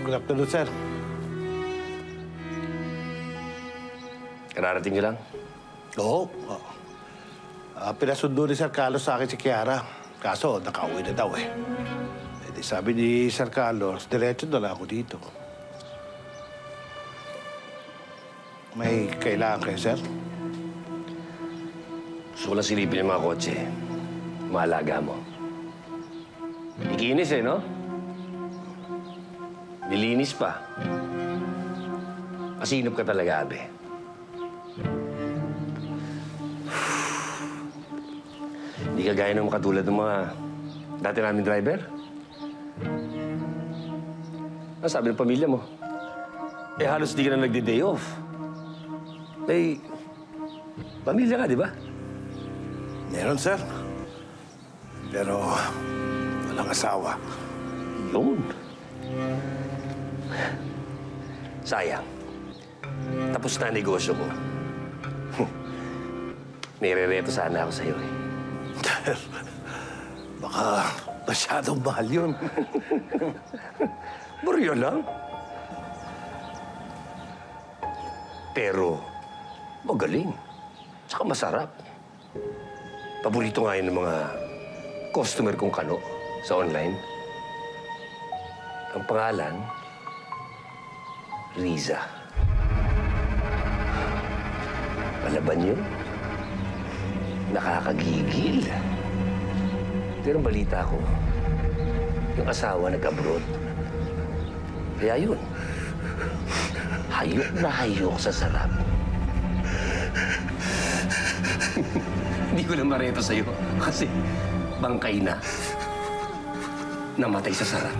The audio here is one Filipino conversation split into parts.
Good afternoon, sir. Kararating niyo lang? Oo. Pinasundo ni Sir Carlos sa akin si Kiara. Kaso, nakauwi na daw eh. Eh di sabi ni Sir Carlos, diretso na lang ako dito. May kailangan kayo, sir? Gusto ko lang silipin yung mga kotse. Maalaga mo. Ikinis eh, no? Nilinis pa. Masinop ka talaga, Abe. Hindi ka gaya ng mga katulad ng mga dati naming driver. Ano sabi ng pamilya mo? Eh, halos di ka na nagde-day off. Eh, pamilya ka, di ba? Meron, sir. Pero, walang asawa. Yun. Sayang. Tapos na ang negosyo ko. Nire-reto sana ako sa'yo eh. Sir, baka masyadong mahal yun. Barya lang. Pero, magaling. Tsaka masarap. Paborito nga yun ng mga customer kong kano sa online. Ang pangalan, Riza. Palaban yun. Nakakagigil. Pero ang balita ko, yung asawa nag-abroad. Kaya yun, hayok na hayok sa sarap. Hindi ko na mareto sa'yo kasi bangkay na. Namatay sa sarap.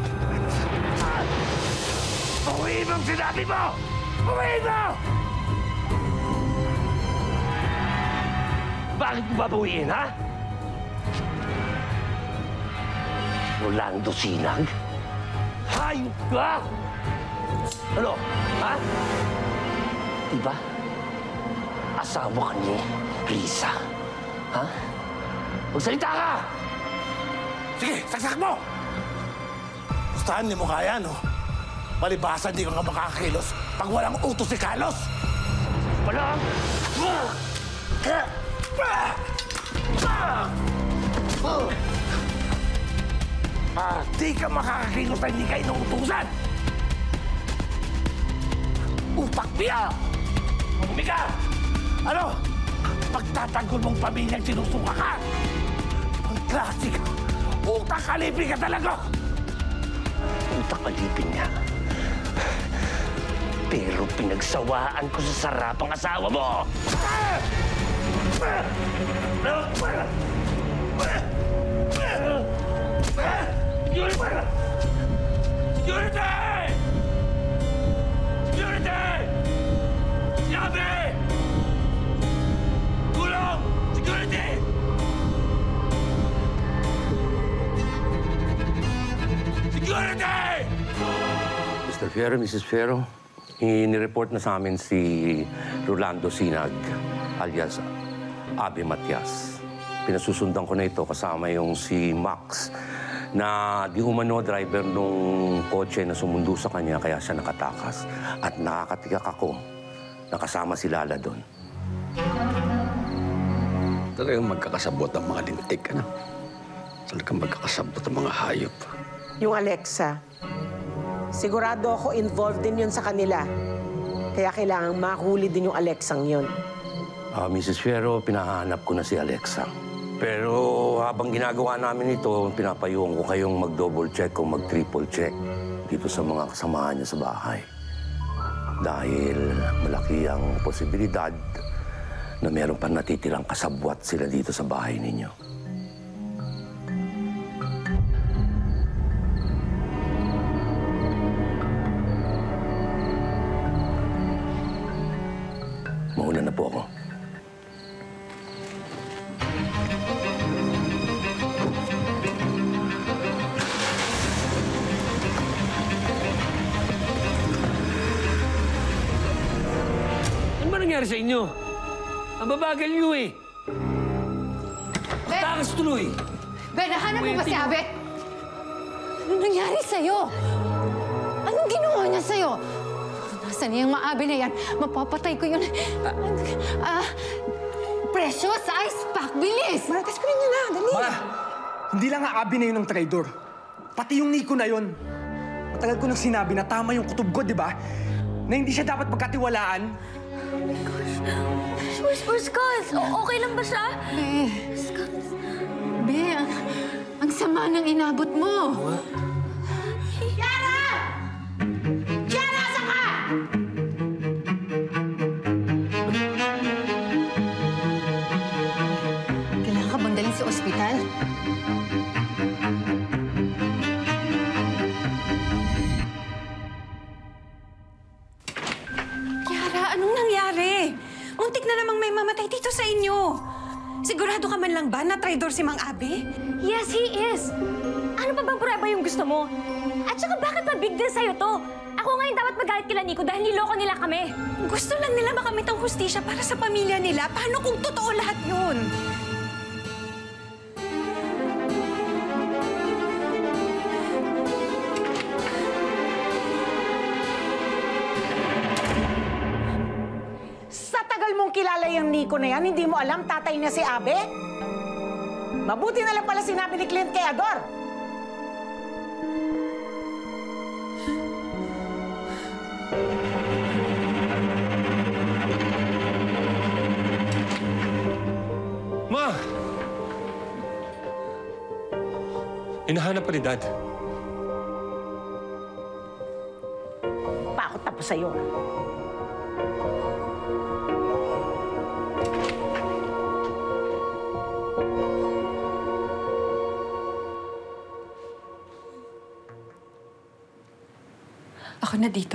Pawiin mo ang sinabi mo! Pawiin mo! Bakit mo babawiin, ha? Rolando Sinag? Hayop ka! Ano? Ha? Diba? Asawa ka ni Risa. Ha? Magsalita ka! Sige, saksak mo! Gustahan niyo mo kaya, no? Palibasa di ka nga makakakilos pag walang utos si Carlos. Wala! Di ka makakakilos na hindi ka inuutusan! Utak biya! Umika! Ano? Pagtatanggol mong pamilyang sinusuka ka! Ang klase ka! Utak kalipin ka talaga! Utak alipin niya. Pero pinagsawaan ko sa sarap ang asawa mo! Security! Security! Security! Sinabi! Gulong! Security! Security! Mr. Fierro, Mrs. Fierro, inireport na sa amin si Rolando Sinag, alias Abi Matias. Pinasusundan ko na ito kasama yung si Max na di umano driver nung kotse na sumundo sa kanya kaya siya nakatakas. At nakakatigak ako na kasama si Lala doon. Talagang magkakasabot ang mga lintik, ano? Talagang magkakasabot ang mga hayop. Yung Alexa, sigurado ako involved din yun sa kanila. Kaya kailangang mahuli din yung Alexang yun. Mrs. Fierro, pinahanap ko na si Alexa. Pero habang ginagawa namin ito, pinapayuhan ko kayong mag-double check o mag-triple check dito sa mga kasamahan niya sa bahay. Dahil malaki ang posibilidad na meron pa natitirang kasabwat sila dito sa bahay ninyo. Mauna na po ako. Nangyari sa inyo? Ang babagal niyo eh. Takas tuloy. Ben, nahanap mo ba si Abet? Anong nangyari sa'yo? Anong ginawa Saan yung maabi na yan? Mapapatay ko yun. Precious, ice pack, bilis! Marites, kunin niyo na, dali. Ma, hindi lang nga Abby na yun ang traidor. Pati yung Nico na yun. Matagal ko nang sinabi na tama yung kutob ko, di ba? Na hindi siya dapat pagkatiwalaan. Skulls, okay lang ba siya? Be, ang sama ng inabot mo. Kiara! Kiara, asa ka? Kailangan ka bang dalhin sa ospital? Kiara, anong nangyari? Muntik na namang may mamatay dito sa inyo. Sigurado ka man lang ba na traidor si Mang Abi? Yes, he is. Ano pa bang prueba yung gusto mo? At saka bakit pa big deal sa'yo to? Ako ngayon dapat magalit kila Nico dahil niloko nila kami. Gusto lang nila makamit ang hustisya para sa pamilya nila. Paano kung totoo lahat yun? Sa tagal mong kilala yung Nico na yan, hindi mo alam tatay niya si Abe? Mabuti na lang pala sinabi ni Clint kay Ador. Ma! Hinahanap pa ni Dad. Pa ako tapos sa'yo. Ako na dito.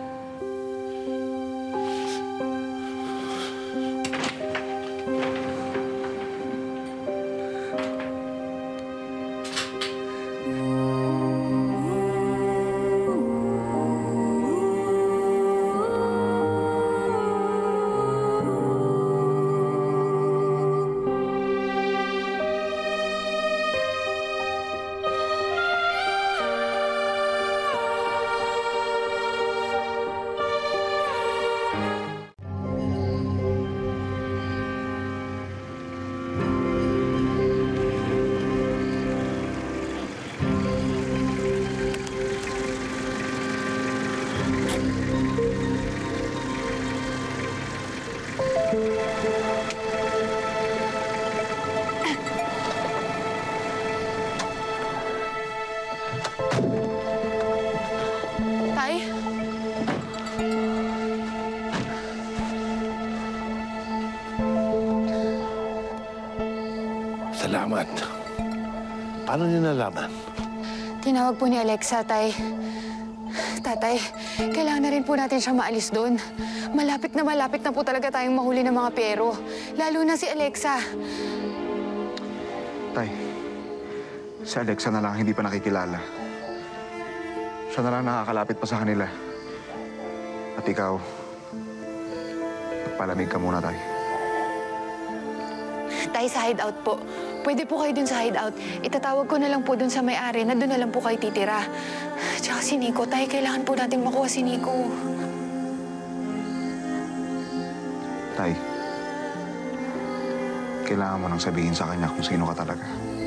Tay? Salamat. Paano niyo nalaman? Tinawag po ni Alexa, Tay. Tatay, kailangan na rin po natin siya maalis doon. Malapit na po talaga tayong mahuli ng mga pero. Lalo na si Alexa. Tay, si Alexa na lang hindi pa nakikilala. Siya na lang nakakalapit pa sa kanila. At ikaw, palamig ka muna, Tay. Tay, sa hideout po. Pwede po kayo dun sa hideout. Itatawag ko na lang po dun sa may-ari na dun na lang po kayo titira. Tsaka si Nico, Tay, kailangan po natin makuha si Nico. Tay, kailangan mo nang sabihin sa kanya kung sino ka talaga.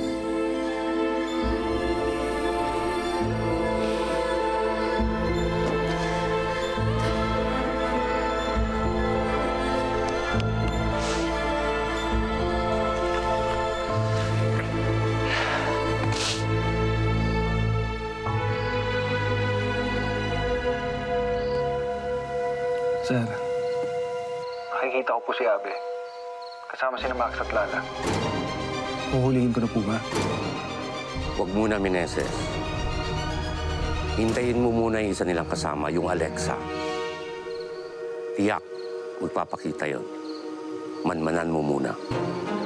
Sir, nakikita ko po si Abe. Kasama si Max at Lala. Huhulihin ko na po ba? Huwag muna, Meneses. Hintayin mo muna yung isa nilang kasama, yung Alexa. Tiyak, magpapakita yon. Manmanan mo muna.